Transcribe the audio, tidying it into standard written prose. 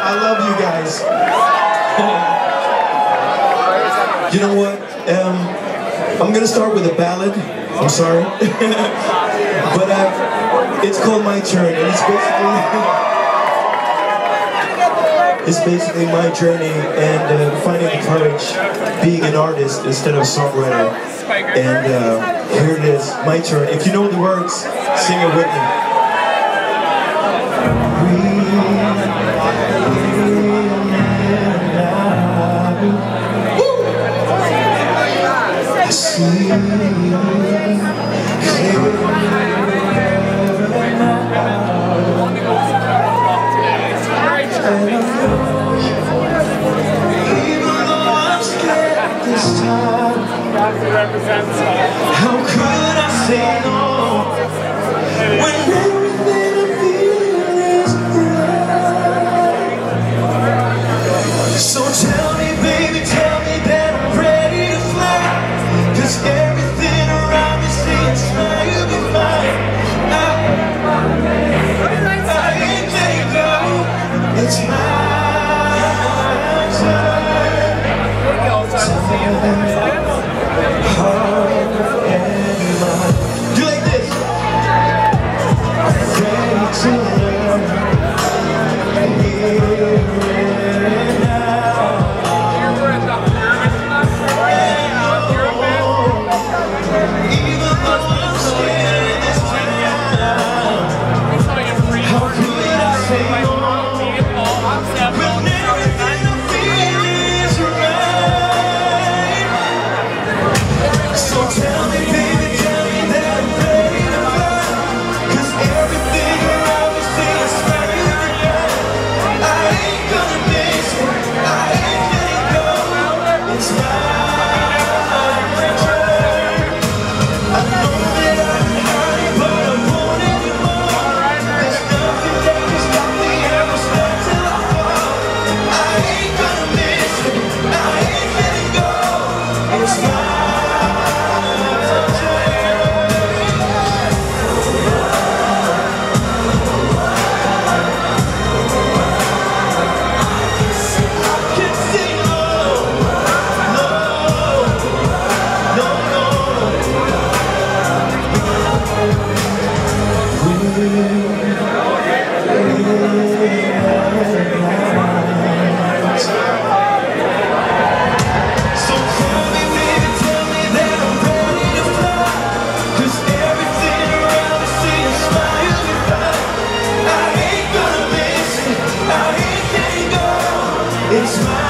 I love you guys. You know what? I'm gonna start with a ballad. I'm sorry. But it's called My Turn, and it's basically my journey and finding the courage being an artist instead of a songwriter. And here it is, My Turn. If you know the words, sing it with me. I see how could I say no when everything I feel is right? So tell me, baby, tell me that I'm ready to fly, 'cause everything around me says you'll be fine. I ain't letting go. It's my it's my